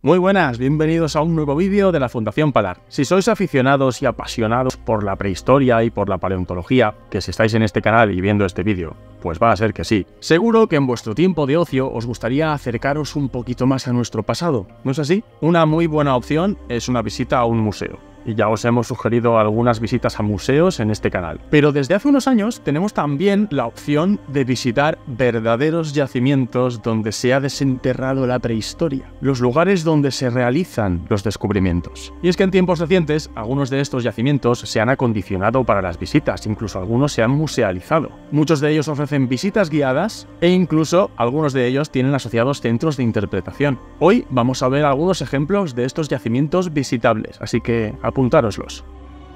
Muy buenas, bienvenidos a un nuevo vídeo de la Fundación Palar. Si sois aficionados y apasionados por la prehistoria y por la paleontología, que si estáis en este canal y viendo este vídeo, pues va a ser que sí. Seguro que en vuestro tiempo de ocio os gustaría acercaros un poquito más a nuestro pasado, ¿no es así? Una muy buena opción es una visita a un museo. Y ya os hemos sugerido algunas visitas a museos en este canal. Pero desde hace unos años tenemos también la opción de visitar verdaderos yacimientos donde se ha desenterrado la prehistoria, los lugares donde se realizan los descubrimientos. Y es que en tiempos recientes, algunos de estos yacimientos se han acondicionado para las visitas, incluso algunos se han musealizado. Muchos de ellos ofrecen visitas guiadas e incluso algunos de ellos tienen asociados centros de interpretación. Hoy vamos a ver algunos ejemplos de estos yacimientos visitables, así que apuntároslos.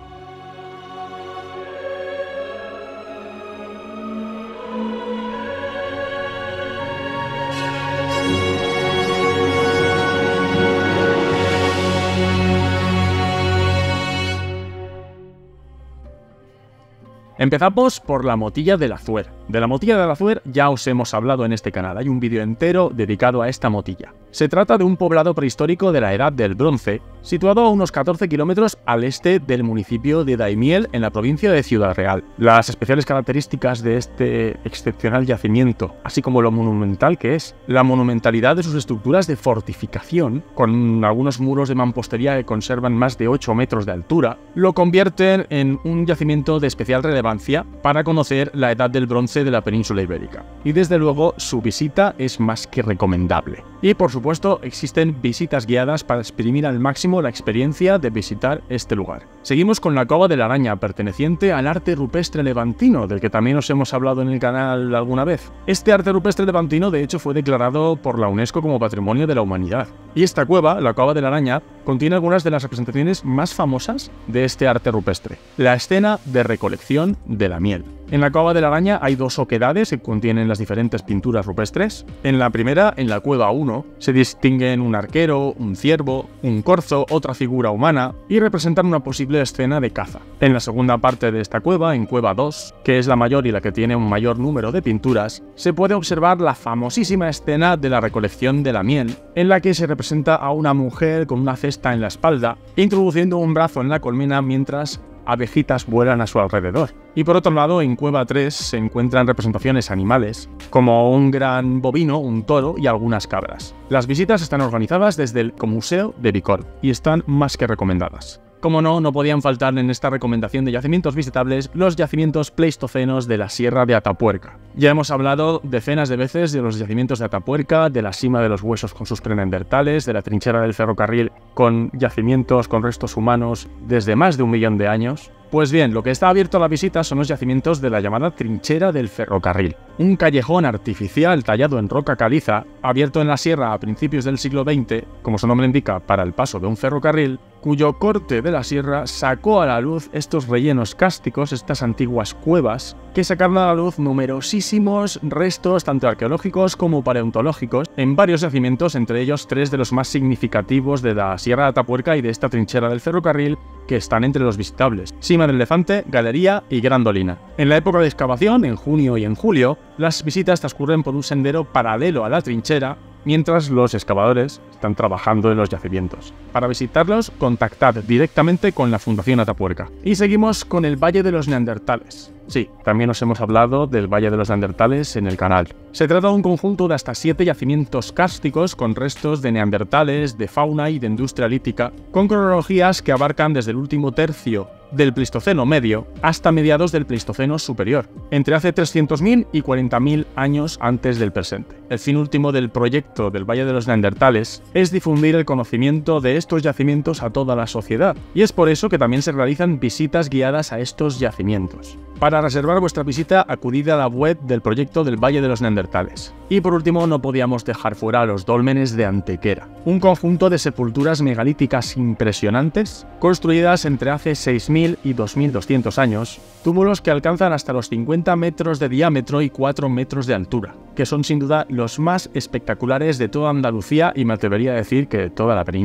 Empezamos por la Motilla del Azuer. De la Motilla del Azuer ya os hemos hablado en este canal, hay un vídeo entero dedicado a esta motilla. Se trata de un poblado prehistórico de la Edad del Bronce, situado a unos 14 kilómetros al este del municipio de Daimiel, en la provincia de Ciudad Real. Las especiales características de este excepcional yacimiento, así como lo monumental que es, la monumentalidad de sus estructuras de fortificación, con algunos muros de mampostería que conservan más de 8 metros de altura, lo convierten en un yacimiento de especial relevancia para conocer la Edad del Bronce de la península ibérica. Y desde luego su visita es más que recomendable. Y por supuesto existen visitas guiadas para exprimir al máximo la experiencia de visitar este lugar. Seguimos con la Cova de la Araña, perteneciente al arte rupestre levantino, del que también os hemos hablado en el canal alguna vez. Este arte rupestre levantino de hecho fue declarado por la UNESCO como Patrimonio de la Humanidad. Y esta cueva, la Cova de la Araña, contiene algunas de las representaciones más famosas de este arte rupestre. La escena de recolección de la miel. En la Cova de la Araña hay dos oquedades que contienen las diferentes pinturas rupestres. En la primera, en la cueva 1, se distinguen un arquero, un ciervo, un corzo, otra figura humana y representan una posible escena de caza. En la segunda parte de esta cueva, en cueva 2, que es la mayor y la que tiene un mayor número de pinturas, se puede observar la famosísima escena de la recolección de la miel, en la que se representa a una mujer con una cesta en la espalda, introduciendo un brazo en la colmena mientras abejitas vuelan a su alrededor. Y por otro lado, en cueva 3 se encuentran representaciones animales, como un gran bovino, un toro y algunas cabras. Las visitas están organizadas desde el Ecomuseo de Bicol y están más que recomendadas. Como no podían faltar en esta recomendación de yacimientos visitables los yacimientos pleistocenos de la Sierra de Atapuerca. Ya hemos hablado decenas de veces de los yacimientos de Atapuerca, de la Sima de los Huesos con sus preneandertales, de la trinchera del ferrocarril con yacimientos con restos humanos desde más de 1 millón de años. Pues bien, lo que está abierto a la visita son los yacimientos de la llamada trinchera del ferrocarril, un callejón artificial tallado en roca caliza, abierto en la sierra a principios del siglo XX, como su nombre indica, para el paso de un ferrocarril, cuyo corte de la sierra sacó a la luz estos rellenos cársticos, estas antiguas cuevas, que sacaron a la luz numerosísimos restos tanto arqueológicos como paleontológicos en varios yacimientos, entre ellos 3 de los más significativos de la Sierra de Atapuerca y de esta trinchera del ferrocarril, que están entre los visitables: Sima del Elefante, Galería y Grandolina. En la época de excavación, en junio y en julio, las visitas transcurren por un sendero paralelo a la trinchera, mientras los excavadores están trabajando en los yacimientos. Para visitarlos, contactad directamente con la Fundación Atapuerca. Y seguimos con el Valle de los Neandertales. Sí, también os hemos hablado del Valle de los Neandertales en el canal. Se trata de un conjunto de hasta 7 yacimientos kársticos con restos de neandertales, de fauna y de industria lítica, con cronologías que abarcan desde el último tercio del Pleistoceno medio hasta mediados del Pleistoceno superior, entre hace 300.000 y 40.000 años antes del presente. El fin último del proyecto del Valle de los Neandertales es difundir el conocimiento de estos yacimientos a toda la sociedad, y es por eso que también se realizan visitas guiadas a estos yacimientos. Para reservar vuestra visita, acudid a la web del proyecto del Valle de los Neandertales. Y por último, no podíamos dejar fuera los dólmenes de Antequera, un conjunto de sepulturas megalíticas impresionantes, construidas entre hace 6.000 y 2.200 años, túmulos que alcanzan hasta los 50 metros de diámetro y 4 metros de altura, que son sin duda los más espectaculares de toda Andalucía y me atrevería a decir que de toda la península.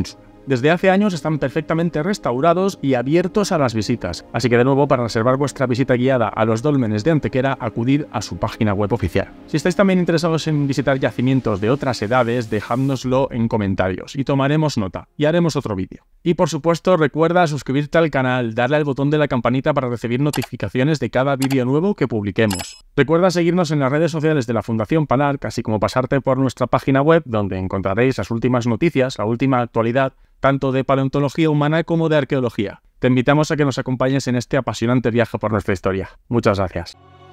Desde hace años están perfectamente restaurados y abiertos a las visitas, así que de nuevo, para reservar vuestra visita guiada a los dólmenes de Antequera, acudid a su página web oficial. Si estáis también interesados en visitar yacimientos de otras edades, dejádnoslo en comentarios y tomaremos nota y haremos otro vídeo. Y por supuesto, recuerda suscribirte al canal, darle al botón de la campanita para recibir notificaciones de cada vídeo nuevo que publiquemos. Recuerda seguirnos en las redes sociales de la Fundación Panarch, así como pasarte por nuestra página web, donde encontraréis las últimas noticias, la última actualidad, tanto de paleontología humana como de arqueología. Te invitamos a que nos acompañes en este apasionante viaje por nuestra historia. Muchas gracias.